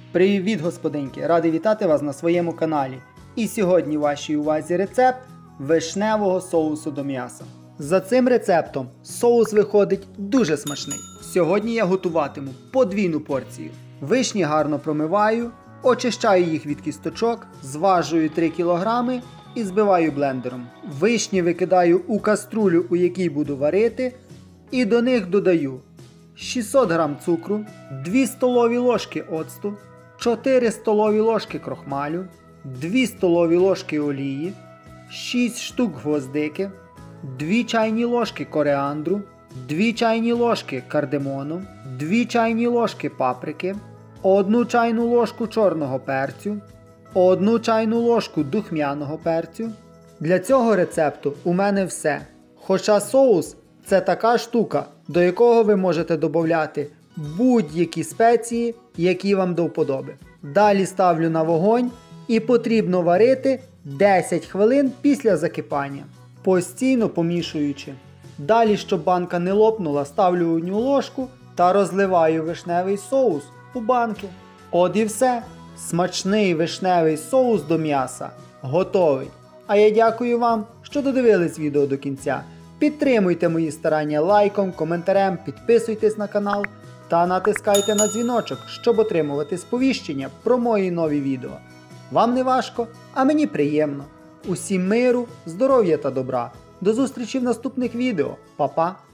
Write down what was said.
Привіт, господинки! Радий вітати вас на своєму каналі. І сьогодні вашій увазі рецепт вишневого соусу до м'яса. За цим рецептом соус виходить дуже смачний. Сьогодні я готуватиму подвійну порцію. Вишні гарно промиваю, очищаю їх від кісточок, зважую 3 кг і збиваю блендером. Вишні викидаю у каструлю, у якій буду варити, і до них додаю 600 г цукру, 2 столові ложки оцту, 4 столові ложки крохмалю, 2 столові ложки олії, 6 штук гвоздики, 2 чайні ложки коріандру, 2 чайні ложки кардамону, 2 чайні ложки паприки, 1 чайну ложку чорного перцю, 1 чайну ложку духмяного перцю. Для цього рецепту у мене все. Хоча соус – це така штука, до якого ви можете додати будь-які спеції, які вам до вподоби. Далі ставлю на вогонь і потрібно варити 10 хвилин після закипання, постійно помішуючи. Далі, щоб банка не лопнула, ставлю одну ложку та розливаю вишневий соус у банки. От і все. Смачний вишневий соус до м'яса готовий. А я дякую вам, що додивились відео до кінця. Підтримуйте мої старання лайком, коментарем, підписуйтесь на канал та натискайте на дзвіночок, щоб отримувати сповіщення про мої нові відео. Вам не важко, а мені приємно. Усім миру, здоров'я та добра. До зустрічі в наступних відео. Па-па!